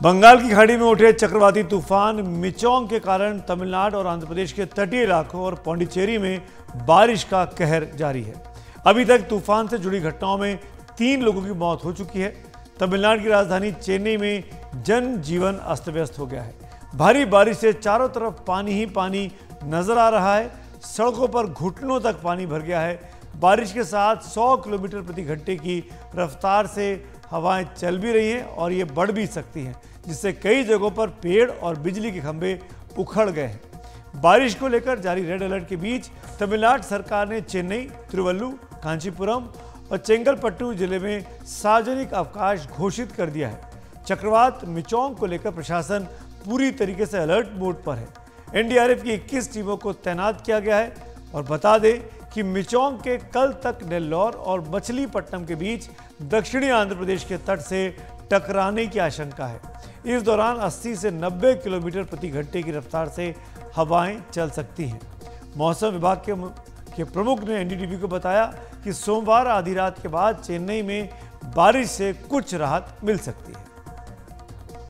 बंगाल की खाड़ी में उठे चक्रवाती तूफान मिचोंग के कारण तमिलनाडु और आंध्र प्रदेश के तटीय इलाकों और पौंडीचेरी में बारिश का कहर जारी है। अभी तक तूफान से जुड़ी घटनाओं में 3 लोगों की मौत हो चुकी है। तमिलनाडु की राजधानी चेन्नई में जनजीवन अस्त व्यस्त हो गया है। भारी बारिश से चारों तरफ पानी ही पानी नजर आ रहा है। सड़कों पर घुटनों तक पानी भर गया है। बारिश के साथ 100 किलोमीटर प्रति घंटे की रफ्तार से हवाएं चल भी रही हैं और ये बढ़ भी सकती हैं, जिससे कई जगहों पर पेड़ और बिजली के खंभे उखड़ गए हैं। बारिश को लेकर जारी रेड अलर्ट के बीच तमिलनाडु सरकार ने चेन्नई, तिरुवल्लुर, कांचीपुरम और चेंगलपट्टू जिले में सार्वजनिक अवकाश घोषित कर दिया है। चक्रवात मिचोंग को लेकर प्रशासन पूरी तरीके से अलर्ट मोड पर है। एनडीआरएफ की 21 टीमों को तैनात किया गया है और बता दें कि मिचोंग के कल तक नेल्लौर और मछलीपट्टनम के बीच दक्षिणी आंध्र प्रदेश के तट से टकराने की आशंका है। इस दौरान 80 से 90 किलोमीटर प्रति घंटे की रफ्तार से हवाएं चल सकती हैं। मौसम विभाग के प्रमुख ने एनडीटीवी को बताया कि सोमवार आधी रात के बाद चेन्नई में बारिश से कुछ राहत मिल सकती है।